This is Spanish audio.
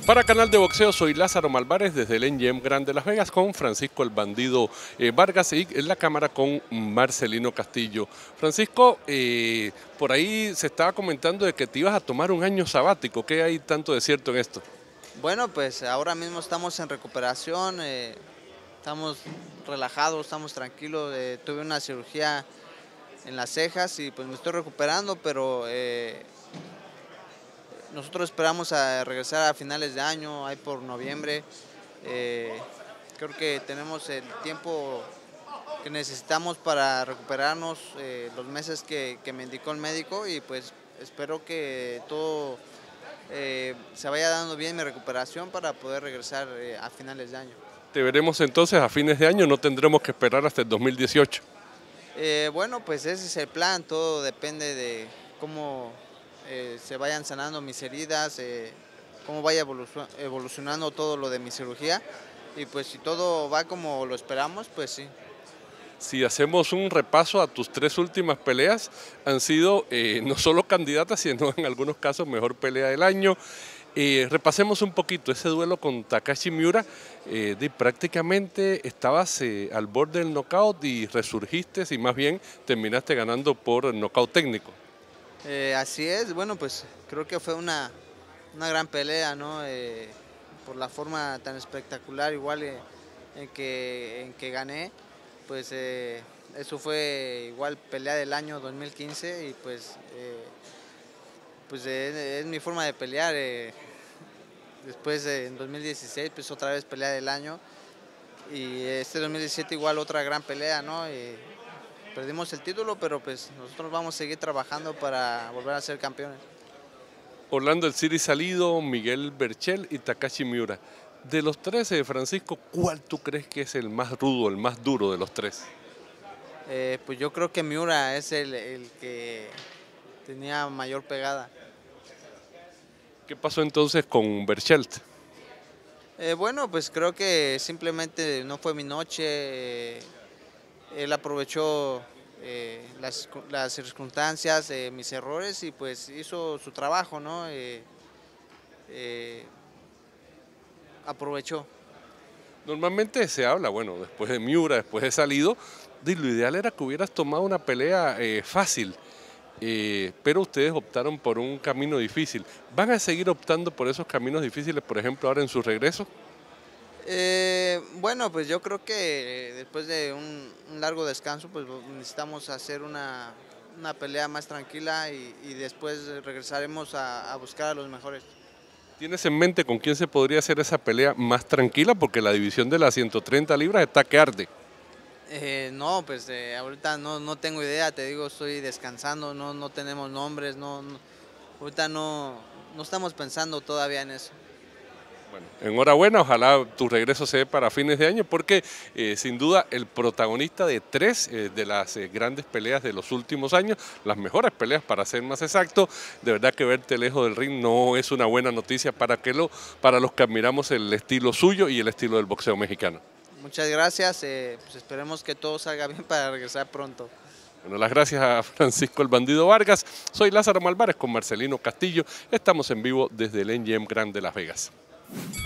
Para Canal de Boxeo soy Lázaro Malvarez desde el MGM Grand de Las Vegas con Francisco el Bandido Vargas y en la cámara con Marcelino Castillo. Francisco, por ahí se estaba comentando de que te ibas a tomar un año sabático. ¿Qué hay tanto de cierto en esto? Bueno, pues ahora mismo estamos en recuperación, estamos relajados, estamos tranquilos. Tuve una cirugía en las cejas y pues me estoy recuperando, pero nosotros esperamos a regresar a finales de año, ahí por noviembre. Creo que tenemos el tiempo que necesitamos para recuperarnos, los meses que me indicó el médico, y pues espero que todo se vaya dando bien mi recuperación para poder regresar a finales de año. Te veremos entonces a fines de año, no tendremos que esperar hasta el 2018. Bueno, pues ese es el plan, todo depende de cómo se vayan sanando mis heridas, cómo vaya evolucionando todo lo de mi cirugía, y pues si todo va como lo esperamos, pues sí. Si hacemos un repaso a tus tres últimas peleas, han sido no solo candidatas, sino en algunos casos mejor pelea del año. Repasemos un poquito ese duelo con Takashi Miura. Prácticamente estabas al borde del knockout y resurgiste y más bien terminaste ganando por knockout técnico. Así es, bueno, pues creo que fue una gran pelea, ¿no? Por la forma tan espectacular igual en que gané, pues eso fue igual pelea del año 2015 y pues es mi forma de pelear. Después en 2016 pues otra vez pelea del año, y este 2017 igual otra gran pelea, ¿no? Perdimos el título, pero pues nosotros vamos a seguir trabajando para volver a ser campeones. Orlando El City Salido, Miguel Berchel y Takashi Miura. De los tres, Francisco, ¿cuál tú crees que es el más rudo, el más duro de los tres? Pues yo creo que Miura es el que tenía mayor pegada. ¿Qué pasó entonces con Berchelt? Bueno, pues creo que simplemente no fue mi noche. Él aprovechó las circunstancias, mis errores, y pues hizo su trabajo, ¿no? Aprovechó. Normalmente se habla, bueno, después de Miura, después de Salido, lo ideal era que hubieras tomado una pelea fácil, pero ustedes optaron por un camino difícil. ¿Van a seguir optando por esos caminos difíciles, por ejemplo, ahora en su regreso? Bueno, pues yo creo que después de un largo descanso, pues necesitamos hacer una pelea más tranquila, y después regresaremos a buscar a los mejores. ¿Tienes en mente con quién se podría hacer esa pelea más tranquila? Porque la división de las 130 libras está que arde. No, pues ahorita no tengo idea, te digo, estoy descansando, no tenemos nombres, ahorita no estamos pensando todavía en eso. Bueno, enhorabuena, ojalá tu regreso se dé para fines de año, porque sin duda el protagonista de tres de las grandes peleas de los últimos años, las mejores peleas para ser más exacto, de verdad que verte lejos del ring no es una buena noticia para los que admiramos el estilo suyo y el estilo del boxeo mexicano. Muchas gracias, pues esperemos que todo salga bien para regresar pronto. Bueno, las gracias a Francisco el Bandido Vargas. Soy Lázaro Malvarez con Marcelino Castillo. Estamos en vivo desde el MGM Grand de Las Vegas.